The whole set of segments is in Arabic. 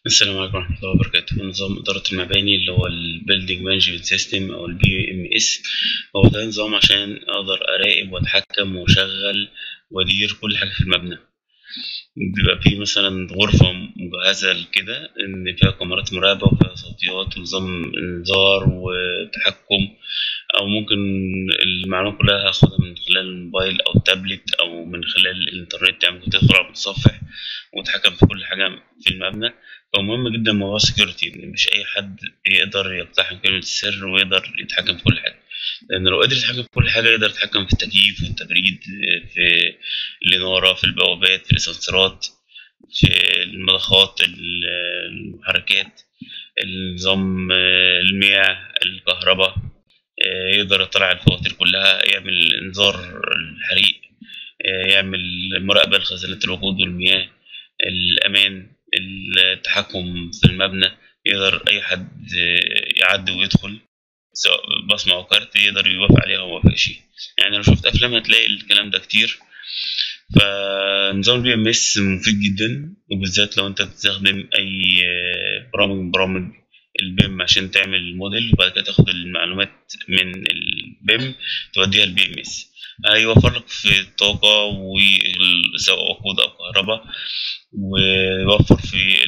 السلام عليكم ورحمة الله وبركاته. نظام إدارة المباني اللي هو البيلدينج مانجمنت سيستم أو الBMS، هو ده نظام عشان أقدر أراقب وأتحكم وأشغل وأدير كل حاجة في المبنى. بيبقى فيه مثلا غرفة مجهزة كده إن فيها كاميرات مراقبة وفيها صوتيات ونظام إنذار وتحكم، أو ممكن المعلومات كلها هاخدها من خلال الموبايل أو التابلت أو من خلال الإنترنت، يعني ممكن تدخل على المتصفح وتحكم في كل حاجة في المبنى. فمهم جدا موضوع السكيورتي، إن مش أي حد يقدر يقتحم كلمة السر ويقدر يتحكم في كل حاجة، لأن لو قدر يتحكم في كل حاجة يقدر يتحكم في التكييف والتبريد، في الإنارة، في البوابات، في الأسانسيرات، في المضخات، المحركات، النظام، المياه، الكهرباء. يقدر يطلع على الفواتير كلها، يعمل إنذار الحريق، يعمل مراقبة لخزانات الوقود والمياه، الأمان، التحكم في المبنى. يقدر أي حد يعدي ويدخل، سواء بصمة أو كارت، يقدر يوافق عليها أو موافقش. يعني لو شفت أفلام هتلاقي الكلام ده كتير. فنظام الBMS مفيد جدا، وبالذات لو أنت بتستخدم أي برامج من برامج البيم عشان تعمل موديل، وبعد كده تاخد المعلومات من البيم توديها الBMS. هيوفر لك في الطاقة سواء وقود أو كهرباء، ويوفر في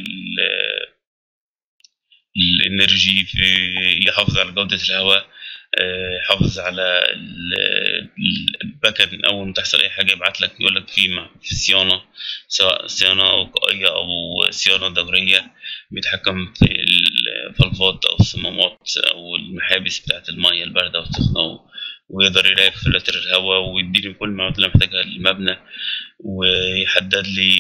الانرجي، في يحافظ على جودة الهواء، يحافظ على الباكن. اول ما تحصل اي حاجه يبعت لك يقول لك في صيانه، سواء صيانه وقائيه او صيانه دوريه. بيتحكم في الفالفات او الصمامات او المحابس بتاعه الميه البارده والسخنه، ويقدر يراقب فلاتر الهواء ويديني كل المعلومات اللي أنا محتاجها للمبنى، ويحدد لي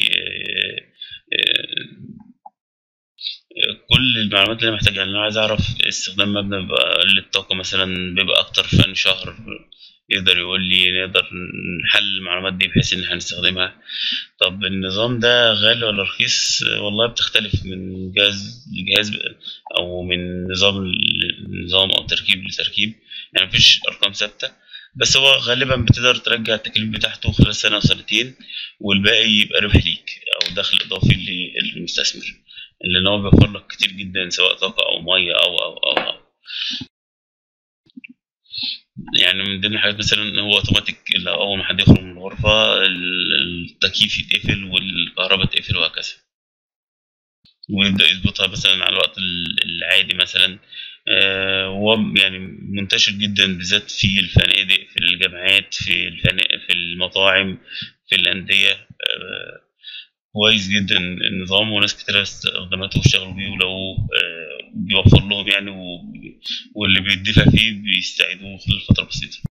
كل المعلومات اللي أنا محتاجها. يعني لو عايز أعرف استخدام مبنى بيبقى للطاقة مثلا بيبقى أكتر في أنهي شهر، يقدر يقول لي، نقدر نحلل المعلومات دي بحيث إن احنا نستخدمها. طب النظام ده غالي ولا رخيص؟ والله بتختلف من جهاز لجهاز، أو من نظام لنظام أو تركيب لتركيب، يعني مفيش أرقام ثابتة. بس هو غالبا بتقدر ترجع التكليف بتاعته خلال سنة أو سنتين، والباقي يبقى ربح ليك أو دخل إضافي للمستثمر، لأن هو بيوفر لك كتير جدا سواء طاقة أو مية أو. يعني من ضمن الحاجات مثلا هو أوتوماتيك، اللي أول ما حد يخرج من الغرفة التكييف يتقفل والكهرباء تقفل وهكذا، ويبدأ يظبطها مثلا على الوقت العادي مثلا. وهو يعني منتشر جدا بالذات في الفنادق، في الجامعات، في الفنادق، في المطاعم، في الأندية. كويس جدا النظام، وناس كتير استخدمته واشتغلوا بيه، ولو بيوفر لهم يعني، واللي بيدفع فيه بيستعيدوه خلال فترة بسيطة.